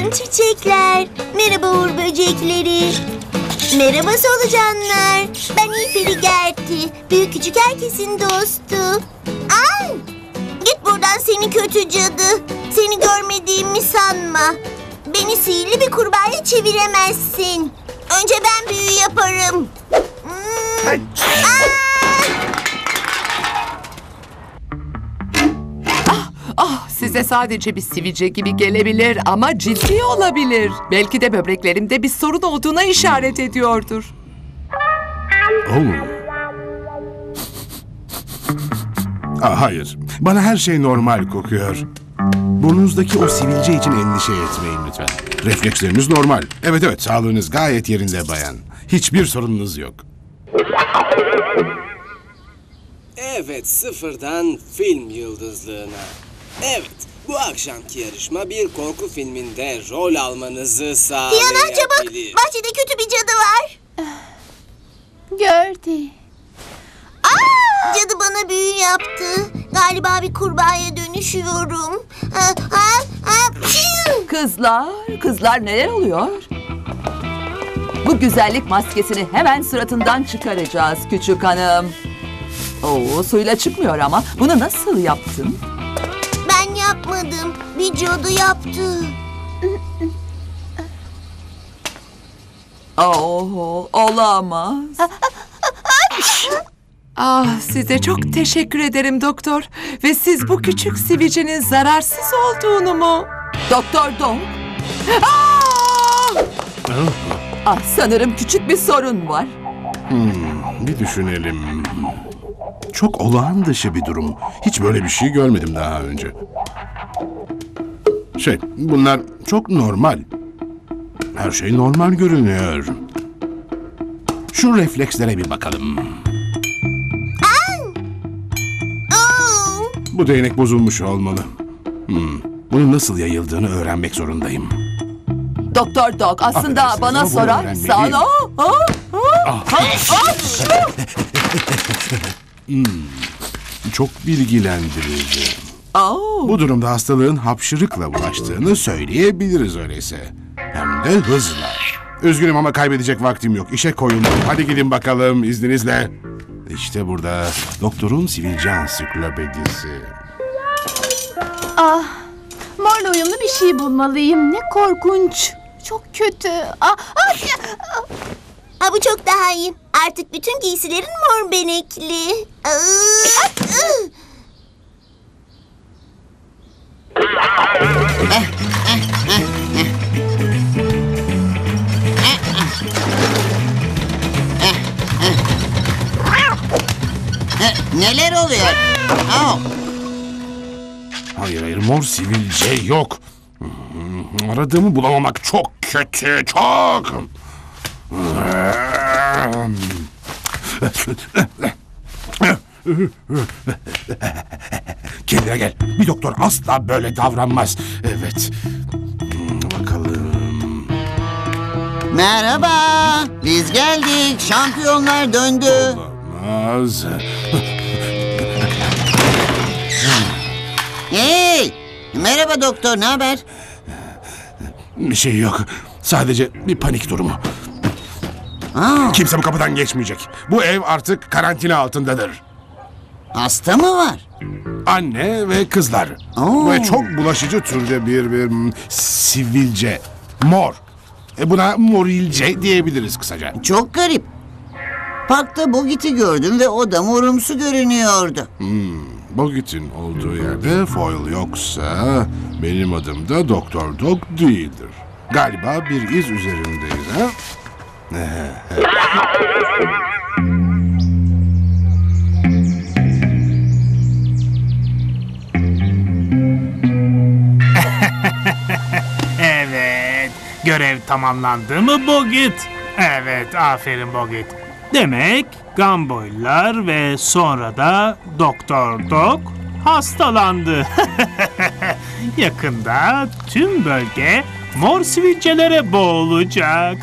Günaydın çiçekler. Merhaba uğur böcekleri. Merhaba solucanlar. Ben İperi Gerti. Büyük küçük herkesin dostu. Ay! Git buradan seni kötü cadı. Seni görmediğimi sanma. Beni sihirli bir kurbağaya çeviremezsin. Önce ben büyü yaparım. Size sadece bir sivilce gibi gelebilir ama ciddi olabilir. Belki de böbreklerimde bir sorun olduğuna işaret ediyordur. Hayır, bana her şey normal kokuyor. Burnunuzdaki o sivilce için endişe etmeyin lütfen. Refleksleriniz normal. Evet, sağlığınız gayet yerinde bayan. Hiçbir sorununuz yok. Evet, sıfırdan film yıldızlığına. Evet, bu akşamki yarışma bir korku filminde rol almanızı sağlayabilir. Diana çabuk. Bahçede kötü bir cadı var. Gördü. Cadı bana büyü yaptı. Galiba bir kurbağaya dönüşüyorum. Kızlar neler oluyor? Bu güzellik maskesini hemen suratından çıkaracağız küçük hanım. Suyla çıkmıyor ama bunu nasıl yaptın? Ben yapmadım. Bir cadı yaptı. Olamaz. Size çok teşekkür ederim doktor. Ve siz bu küçük sivilcenin zararsız olduğunu mu? Doktor Dong. Sanırım küçük bir sorun var. Bir düşünelim. Çok olağan dışı bir durum. Hiç böyle bir şey görmedim daha önce. Bunlar çok normal. Her şey normal görünüyor. Şu reflekslere bir bakalım. Bu değnek bozulmuş olmalı. Bunun nasıl yayıldığını öğrenmek zorundayım. Doktor Dog aslında Affedersiniz bana ama bunu sorarsan... Çok bilgilendirici. Bu durumda hastalığın hapşırıkla bulaştığını söyleyebiliriz öyleyse. Hem de hızla. Üzgünüm ama kaybedecek vaktim yok. İşe koyulun. Hadi gidin bakalım izninizle. İşte burada doktorun sivilce ansiklopedisi. Morla uyumlu bir şey bulmalıyım. Ne korkunç. Çok kötü. Bu çok daha iyi. Artık bütün giysilerin mor benekli. Neler oluyor? Hayır, mor sivilce yok. Aradığımı bulamamak çok kötü, çok. Kendine gel. Bir doktor asla böyle davranmaz. Evet. Bakalım. Merhaba. Biz geldik. Şampiyonlar döndü. Olamaz. Hey! Merhaba doktor, ne haber? Bir şey yok. Sadece bir panik durumu. Kimse bu kapıdan geçmeyecek. Bu ev artık karantina altındadır. Hasta mı var? Anne ve kızlar. Ve çok bulaşıcı türde bir sivilce. Mor. Buna morilce diyebiliriz kısaca. Çok garip. Parkta Bogit'i gördüm ve o da morumsu görünüyordu. Bogit'in olduğu yerde foil yoksa benim adım da Doktor Dog değildir. Galiba bir iz üzerindeyiz ha? Evet, görev tamamlandı mı Bogit? Evet, aferin Bogit. Demek Gamboylar ve sonra da Doktor Dog hastalandı. Yakında tüm bölge mor sivilcelere boğulacak.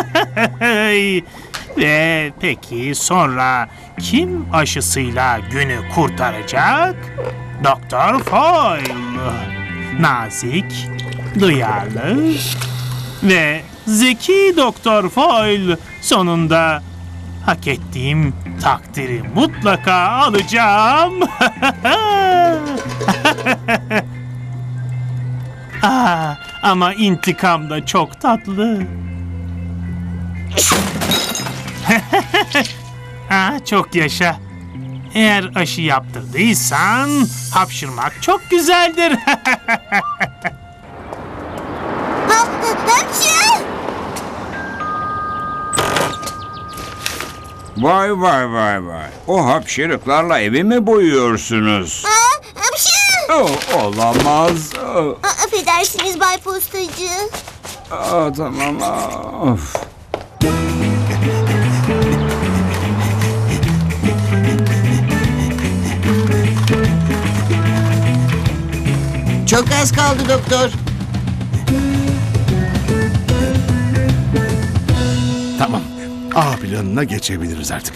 Ve peki sonra kim aşısıyla günü kurtaracak? Doktor Foyle. nazik, duyarlı ve zeki Doktor Foyle sonunda hak ettiğim takdiri mutlaka alacağım. Ama intikam da çok tatlı. Çok yaşa. Eğer aşı yaptırdıysan hapşırmak çok güzeldir. Hapşu! Vay vay vay vay. O hapşırıklarla evi mi boyuyorsunuz? Hapşu! Olamaz. Affedersiniz Bay Postacı. Tamam. Of. Çok az kaldı doktor. Tamam. A planına geçebiliriz artık.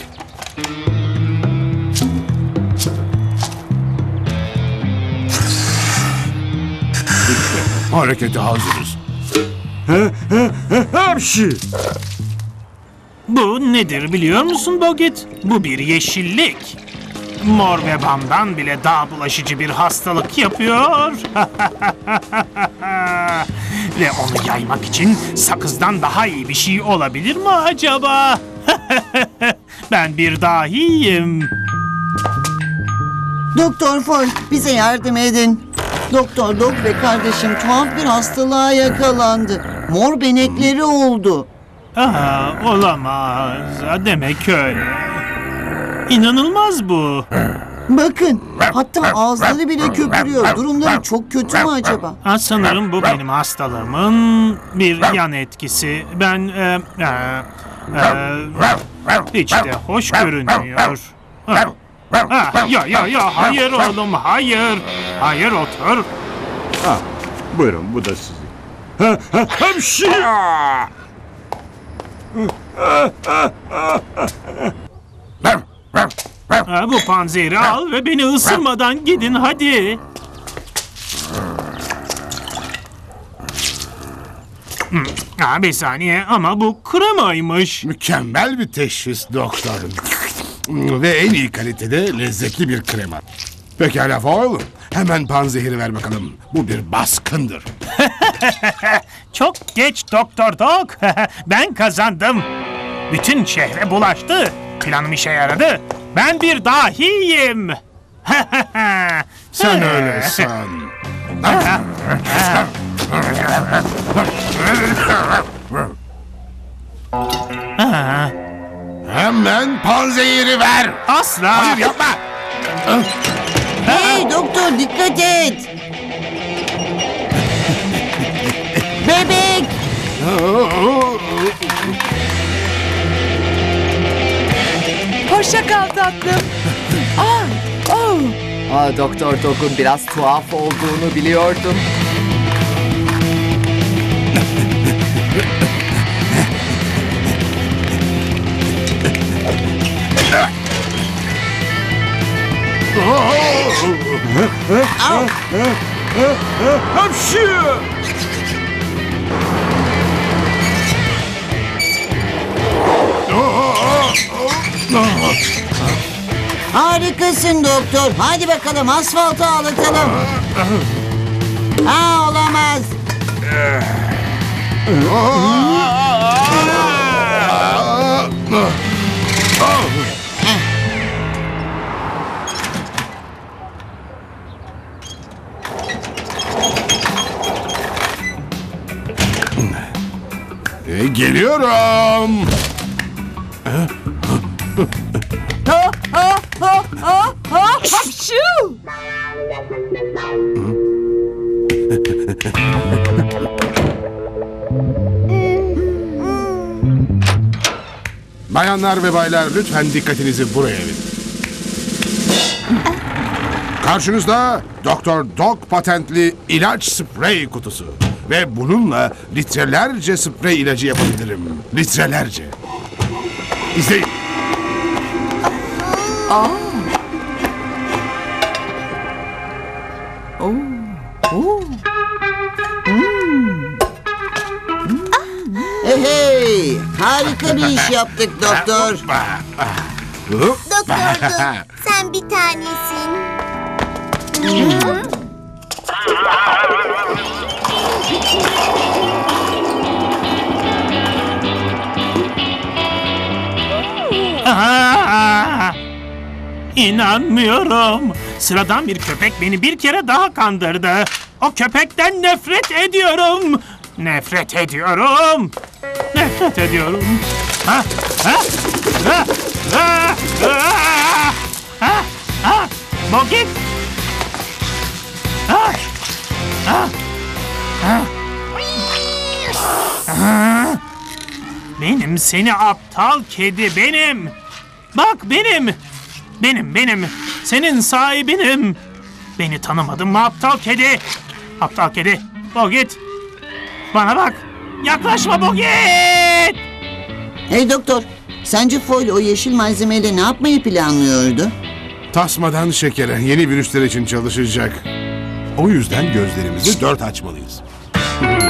Harekete hazırız. Bu nedir biliyor musun Bogit? Bu bir yeşillik. Mor vebandan bile daha bulaşıcı bir hastalık yapıyor. Ve onu yaymak için sakızdan daha iyi bir şey olabilir mi acaba? Ben bir dahiyim. Doktor Foyle bize yardım edin. Doktor Dog ve kardeşim tuhaf bir hastalığa yakalandı. Mor benekleri oldu. Olamaz. Demek öyle. İnanılmaz bu. Bakın hatta ağızları bile köpürüyor. Durumları çok kötü mü acaba? Sanırım bu benim hastalığımın bir yan etkisi. Ben hiç de hoş görünmüyor. Ya hayır oğlum hayır. Hayır otur. Buyurun bu da sizin. Bu panzehiri al ve beni ısırmadan gidin hadi. Bir saniye ama bu kremaymış. Mükemmel bir teşhis doktorum. Ve en iyi kalitede lezzetli bir krema. Pekala Foyle. Hemen panzehiri ver bakalım. Bu bir baskındır. Çok geç Doktor Dog. Ben kazandım. Bütün şehre bulaştı. Planım işe yaradı. Ben bir dahiyim. Sen öyle san. Hemen panzehiri ver. Asla. Hayır yapma. Hey doktor dikkat et. Bebek. Hoşça kal tatlım. Doktor Dog'un biraz tuhaf olduğunu biliyordum. Harikasın doktor. Hadi bakalım asfaltı ağlatalım. Olamaz. Geliyorum. Hapşu! Bayanlar ve baylar lütfen dikkatinizi buraya verin. Karşınızda Doktor Dog patentli ilaç sprey kutusu. Ve bununla litrelerce sprey ilacı yapabilirim. Litrelerce. İzleyin. Hey, harika bir iş yaptık doktor. Doktor Dog, sen bir tanesin. İnanmıyorum. Sıradan bir köpek beni bir kere daha kandırdı. O köpekten nefret ediyorum. Nefret ediyorum. Nefret ediyorum. Ha? Ha? Ha? Ha? Ha? Ha? Ha? Bogit. Ha? Ha? Ha? Ha? Benim seni aptal kedi benim. Bak benim. Benim. Senin sahibinim. Beni tanımadın mı aptal kedi? Aptal kedi. Bogit. Bana bak. Yaklaşma Bogit. Hey doktor, sence Foyle o yeşil malzemeyle ne yapmayı planlıyordu? Tasmadan şekere yeni virüsler için çalışacak. O yüzden gözlerimizi dört açmalıyız.